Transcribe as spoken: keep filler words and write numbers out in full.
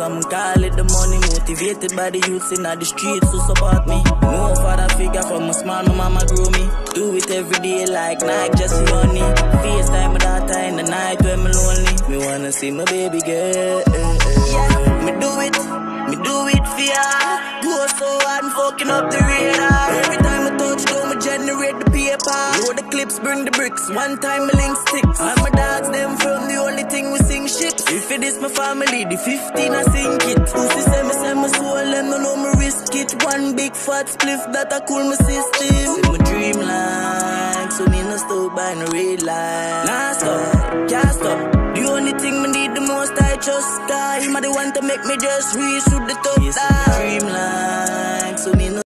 some call it the money. Motivated by the youths in the streets who support me. No father figure from a small, my mama grew me. Do it every day like Nike, Jesse Honey. FaceTime my daughter in the night when me lonely. Me wanna see my baby girl. Yeah, me do it, me do it for ya. Go so hard and fucking up the radar. Every time I touch down, me generate the paper. Load the clips, bring the bricks. One time me link sticks. And my dogs them from the only thing we sing ships. If it is my family, the fifteen I sink it. Pussy say me say my soul, them no know me risk it. One big fat spliff that I cool my system. See my dream like, so me no stop by no red light. Nah stop, can't stop. The only thing me need the most I trust God. Him a the one to make me just reach through the top. Yes, dream like, so me no